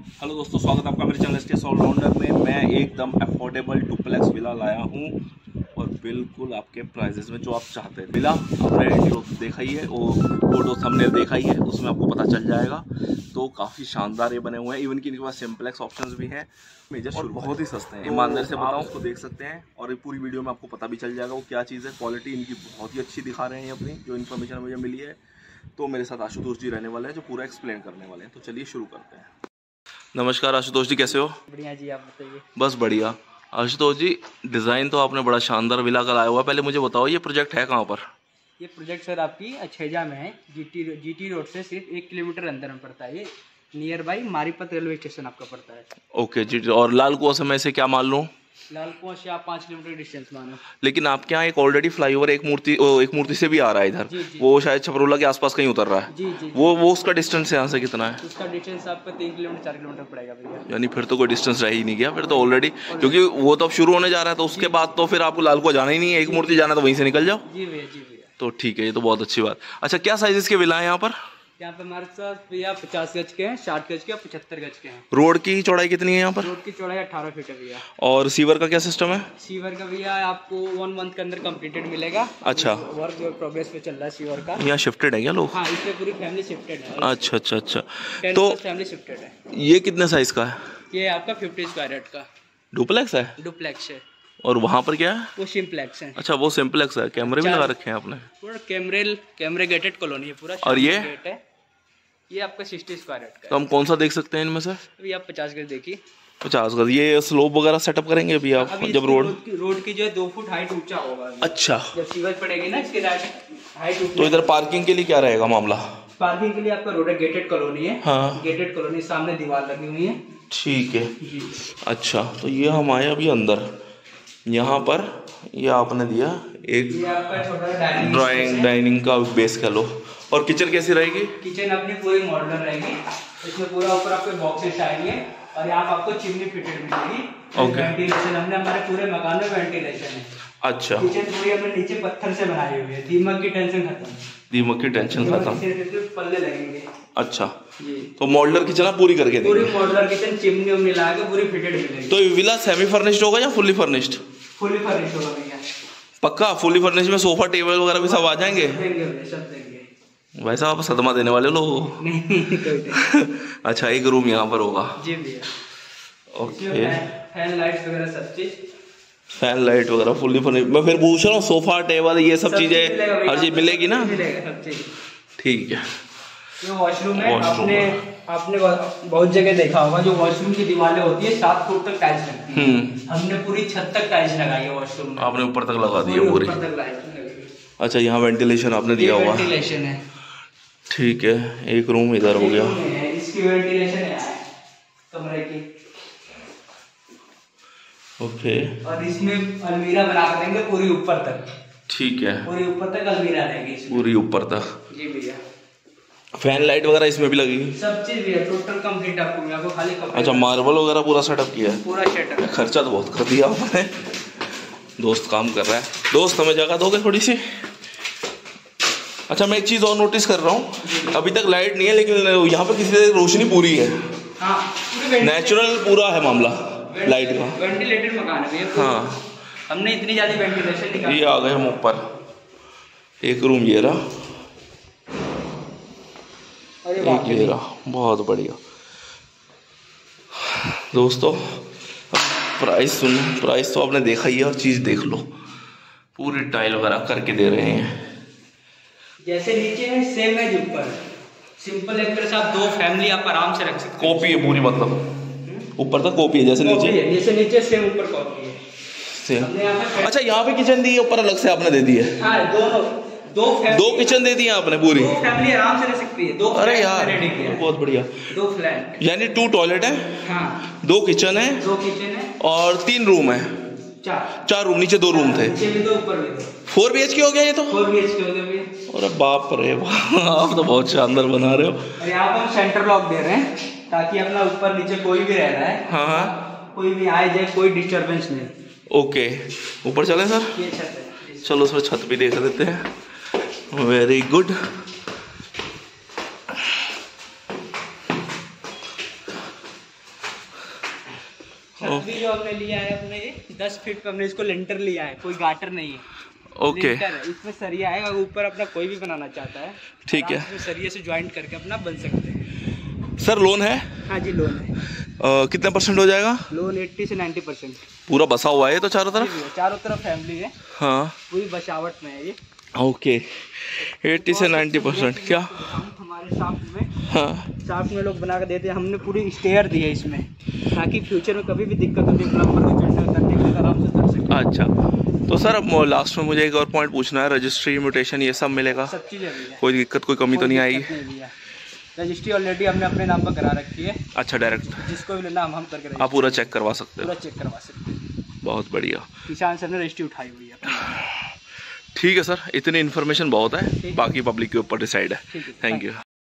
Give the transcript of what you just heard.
Hello दोस्तों, स्वागत है आपका मेरे चैनल STS ऑलराउंडर में। मैं एकदम अफोर्डेबल डुप्लेक्स विला लाया हूँ और बिल्कुल आपके प्राइजेस में जो आप चाहते हैं। विला आपने इंट्रो देखा ही है, वो फोटो थंबनेल देखा ही है, उसमें आपको पता चल जाएगा। तो काफ़ी शानदार ये बने हुए हैं। इवन कि इनके पास सिंपलेक्स ऑप्शंस भी हैं मेजर और बहुत ही सस्ते हैं। ईमानदारी से बताऊँ, उसको देख सकते हैं और ये पूरी वीडियो में आपको पता भी चल जाएगा वो क्या चीज़ है। क्वालिटी इनकी बहुत ही अच्छी दिखा रहे हैं अपनी, जो इन्फॉर्मेशन मुझे मिली है। तो मेरे साथ आशुतोष जी रहने वाले हैं जो पूरा एक्सप्लेन करने वाले हैं। तो चलिए शुरू करते हैं। नमस्कार आशुतोष जी, कैसे हो? बढ़िया जी, आप बताइए। बस बढ़िया। आशुतोष जी, डिज़ाइन तो आपने बड़ा शानदार विला का लाया हुआ है। पहले मुझे बताओ ये प्रोजेक्ट है कहाँ पर? ये प्रोजेक्ट सर आपकी अछेजा में है। जीटी रोड से सिर्फ 1 किलोमीटर अंदर में पड़ता है। ये near by Maripat railway station आपका पड़ता है। ओके जी। और लाल कुआं से मैं से क्या मान लूँ? लाल कुआं से आप 5 किलोमीटर डिस्टेंस मानो। लेकिन आपके यहाँ एक ऑलरेडी फ्लाईओवर एक मूर्ति से भी आ रहा है इधर। जी। वो शायद छपरोला के आसपास कहीं उतर रहा है। जी। वो उसका डिस्टेंस यहाँ से कितना है? उसका डिस्टेंस आपका 3 किलोमीटर 4 किलोमीटर पड़ेगा भैया। यानी फिर तो कोई डिस्टेंस रह ही नहीं गया फिर तो ऑलरेडी, क्योंकि वो तो अब शुरू होने जा रहा है। तो उसके बाद तो फिर आपको लाल कुआं जाना ही नहीं है, एक मूर्ति जाना तो वहीं से निकल जाओ। जी भैया। तो ठीक है, ये तो बहुत अच्छी बात। अच्छा, क्या साइजेस के विला है यहाँ पर? यहाँ पे हमारे पास भैया 50 गज के हैं, 60 गज के और 75 गज के हैं। रोड की चौड़ाई कितनी है यहाँ पर? रोड की चौड़ाई 18 फीट है भैया। और सीवर का क्या सिस्टम है? सीवर का भैया आपको 1 मंथ के अंदर कंप्लीटेड मिलेगा। अच्छा। वर्क प्रोग्रेस पे चल रहा है सीवर का। यहाँ शिफ्टेड है क्या लोग? हाँ, इसमें पूरी फैमिली शिफ्टेड है। अच्छा। 10 तो फैमिली शिफ्टेड है। ये कितने साइज का है? ये आपका 50 स्क्वायर यार्ड का डुप्लेक्स है? डुप्लेक्स है। और वहाँ पर क्या है? वो सिंप्लेक्स है। अच्छा, वो सिंप्लेक्स है। कैमरे भी लगा रखे हैं आपने? पूरा कैमरे गेटेड कॉलोनी है पूरा। और ये गेट है, ये आपका 60 स्क्वायर यार्ड का तो हम कौन सा देख सकते हैं इनमें से? अभी आप 50 गज देखिए। 50 गज। ये स्लोप वगैरह सेटअप करेंगे अभी आप अभी जब रोड की जो है 2 फुट हाइट ऊंचा होगा अभी। अच्छा। जब सीवर पड़ेगी ना इसके हाइट। तो इधर पार्किंग के लिए क्या रहेगा मामला? पार्किंग के लिए आपका रोड है, गेटेड कॉलोनी है। हाँ, गेटेड कॉलोनी, सामने दीवार लगी हुई है। ठीक है जी। अच्छा, तो ये हम आए अभी अंदर। यहाँ पर ये आपने दिया एक ये आपका छोटा डाइनिंग का बेस कह लो। और किचन कैसी रहेगी? किचन अपनी पूरी मॉडलर रहेगी। इसमें पूरा ऊपर आपके बॉक्सेस आएंगे और यहाँ आपको चिमनी फिटेड मिलेगी। ओके। वेंटिलेशन हमने हमारे पूरे मकान में वेंटिलेशन है। अच्छा। किचन पूरी हमने नीचे पत्थर से बनाई हुई है। दीमक की टेंशन खत्म। दीमक की टेंशन खत्म। पल्ले लगेंगे। अच्छा जी। तो मॉडलर किचन आप पूरी करके पूरी देंगे? मॉडलर किचन चिमनी उमनी लगा के पूरी फिटेड मिलेगी। तो विला सेमी फर्निश्ड होगा या फुल्ली फर्निश्ड? फुली फर्निश्ड होगा भैया। पक्का फुल्ली फर्निश्ड में सोफा टेबल वगैरह भी सब आ जाएंगे? सब देंगे। वैसा आप सदमा देने वाले लोगों को। नहीं कोई नहीं। अच्छा, एक रूम यहाँ पर होगा। जी भैया। ओके। फैन लाइट्स वगैरह सब चीज। फैन लाइट वगैरह फुल्ली फर्निश्ड। मैं फिर पूछ रहा हूँ सोफा टेबल ये सब चीजें हर चीज मिलेगी ना? मिलेगा सब चीज। ठीक है। जो वॉशरूम है, आपने बहुत जगह देखा होगा, जो वॉशरूम की दीवारें होती है 7 फुट तक टाइल्स लगती है। हमने पूरी छत तक टाइल्स लगाई है वॉशरूम में। आपने ऊपर तक लगा दी है पूरी? ऊपर तक लगाई। अच्छा, यहाँ वेंटिलेशन आपने दिया हुआ? वेंटिलेशन है। ठीक है, एक रूम इधर हो गया। इसकी वेंटिलेशन है कमरे की। ओके। और इसमें अलमीरा बना कर देंगे पूरी ऊपर तक। ठीक है, पूरी ऊपर तक अलमीरा रहेगी इसमें। पूरी ऊपर तक। जी भैया। फैन लाइट वगैरह इसमें भी लगेगी? सब चीज भैया टोटल कंप्लीट आपको खाली कपड़े। अच्छा, मार्बल वगैरह पूरा सेटअप किया है? पूरा सेटअप है। खर्चा तो बहुत कर दिया आपने। दोस्त काम कर रहा है। दोस्त हमें जगह दोगे थोड़ी सी? अच्छा, मैं एक चीज़ और नोटिस कर रहा हूँ, अभी तक लाइट नहीं है लेकिन यहाँ पर किसी तरह रोशनी पूरी है। हाँ, नेचुरल पूरा है मामला लाइट का। वेंटिलेटेड मकान है भैया। हाँ, हमने इतनी ज्यादा वेंटिलेशन निकाली। ये आ गए हम ऊपर। एक रूम ये रहा, एक ये रहा। बहुत बढ़िया दोस्तों। प्राइस सुनो, प्राइस तो आपने देखा ही है और चीज़ देख लो। पूरी टाइल वगैरह करके दे रहे हैं। जैसे नीचे है सेम है ऊपर। सिंपल एक तरह से आप 2 फैमिली आप आराम से रख सकते हैं। कॉपी है पूरी, मतलब ऊपर तक कॉपी है जैसे नीचे सेम ऊपर कॉपी है सेम। अच्छा, यहाँ पे किचन दी है ऊपर अलग से आपने दे दी है? हाँ, दो किचन दे दी है आपने पूरी? 2 फैमिली आराम से रह सकती है। 2 अरे यार बहुत बढ़िया। 2 फ्लैट यानी 2 टॉयलेट है। हाँ। 2 किचन है। 2 किचन है और 3 रूम है। 4 रूम। नीचे 2 रूम थे। नीचे भी 2 ऊपर भी 2। 4 BHK हो गया ये तो? 4 BHK हो गया भैया। अरे बाप रे बाप, आप तो बहुत शानदार बना रहे हो। और यहाँ पर हम सेंटर लॉक दे रहे हैं ताकि अपना ऊपर नीचे कोई भी रह रहा है। हाँ, कोई भी आए जाए, कोई डिस्टर्बेंस नहीं। ओके, ऊपर चलें सर? ये छत है। चलो सर, छत भी देख लेते हैं। Very good. छत भी जो हमने लिया है अपने 10 फीट पे हमने इसको लेंटर लिया है, कोई गाटर नहीं है। ओके, इसमें सरिया है और ऊपर अपना कोई भी बनाना चाहता है ठीक है, इसमें सरिये से ज्वाइंट करके अपना बन सकते हैं। सर लोन है? हाँ जी लोन है। कितना % हो जाएगा लोन? 80 से 90%। पूरा बसा हुआ है तो चारों तरफ? चारों तरफ फैमिली है, हाँ पूरी बसावट में है ये। ओके, 80 से 90%। क्या हमारे शाफ्ट में, हाँ शाफ्ट में लोग बना कर देते हैं, हमने पूरी स्टेयर दी है इसमें, ताकि फ्यूचर में कभी भी दिक्कत होती है प्लम्बर को चढ़ने उतरने के आराम से कर सके। अच्छा, तो सर अब लास्ट में मुझे एक और पॉइंट पूछना है, रजिस्ट्री म्यूटेशन ये सब मिलेगा? सब चीज़ें है, कोई दिक्कत कोई कमी तो नहीं आएगी? रजिस्ट्री ऑलरेडी हमने अपने नाम पर करा रखी है। अच्छा, डायरेक्ट जिसको भी लेना हम करके आप पूरा चेक करवा सकते हो? पूरा चेक करवा सकते हैं। बहुत बढ़िया, किसान सर ने रजिस्ट्री उठाई हुई है। ठीक है सर, इतनी इन्फॉर्मेशन बहुत है, बाकी पब्लिक के ऊपर डिसाइड है। Thank you.